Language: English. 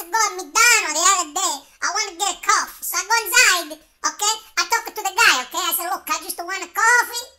go to McDonald's the other day. I want to get a coffee. So I go inside, okay? I talk to the guy, okay? I said, look, I just want a coffee.